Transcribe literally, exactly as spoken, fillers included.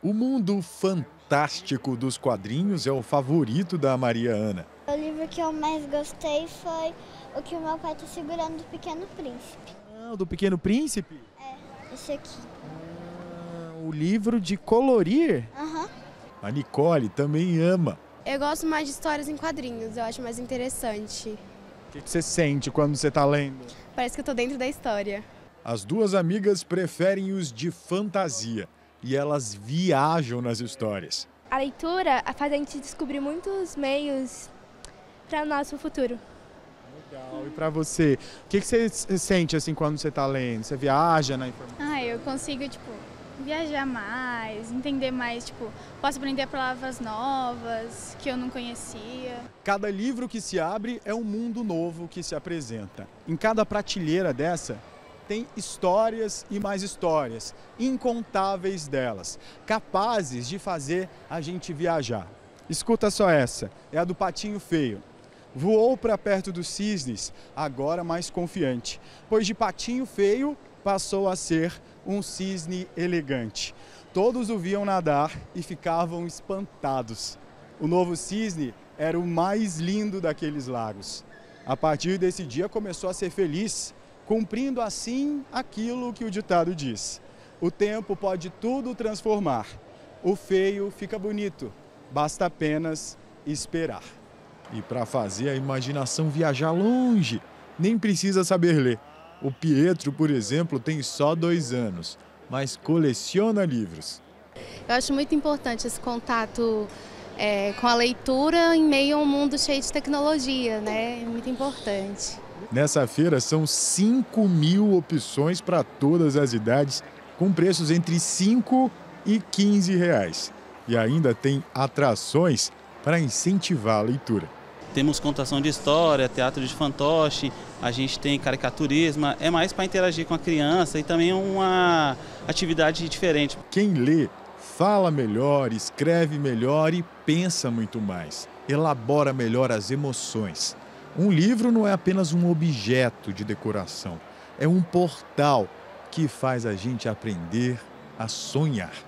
O mundo fantástico dos quadrinhos é o favorito da Maria Ana. O livro que eu mais gostei foi o que o meu pai está segurando, do Pequeno Príncipe. Ah, o do Pequeno Príncipe? É, esse aqui. Ah, o livro de colorir? Aham. A Nicole também ama. Eu gosto mais de histórias em quadrinhos, eu acho mais interessante. O que que você sente quando você está lendo? Parece que eu tô dentro da história. As duas amigas preferem os de fantasia e elas viajam nas histórias. A leitura faz a gente descobrir muitos meios para o nosso futuro. Legal. E para você, o que que você sente assim quando você está lendo? Você viaja na informação? Ah, eu consigo, tipo, viajar mais, entender mais, tipo, posso aprender palavras novas que eu não conhecia. Cada livro que se abre é um mundo novo que se apresenta. Em cada prateleira dessa tem histórias e mais histórias, incontáveis delas, capazes de fazer a gente viajar. Escuta só essa, é a do Patinho Feio. Voou para perto dos cisnes, agora mais confiante, pois de patinho feio passou a ser um cisne elegante. Todos o viam nadar e ficavam espantados. O novo cisne era o mais lindo daqueles lagos. A partir desse dia começou a ser feliz, cumprindo assim aquilo que o ditado diz: o tempo pode tudo transformar, o feio fica bonito, basta apenas esperar. E para fazer a imaginação viajar longe, nem precisa saber ler. O Pietro, por exemplo, tem só dois anos, mas coleciona livros. Eu acho muito importante esse contato é, com a leitura em meio a um mundo cheio de tecnologia, né? É muito importante. Nessa feira são cinco mil opções para todas as idades, com preços entre cinco e quinze reais. E ainda tem atrações para incentivar a leitura. Temos contação de história, teatro de fantoche, a gente tem caricaturismo, é mais para interagir com a criança e também uma atividade diferente. Quem lê fala melhor, escreve melhor e pensa muito mais, elabora melhor as emoções. Um livro não é apenas um objeto de decoração, é um portal que faz a gente aprender a sonhar.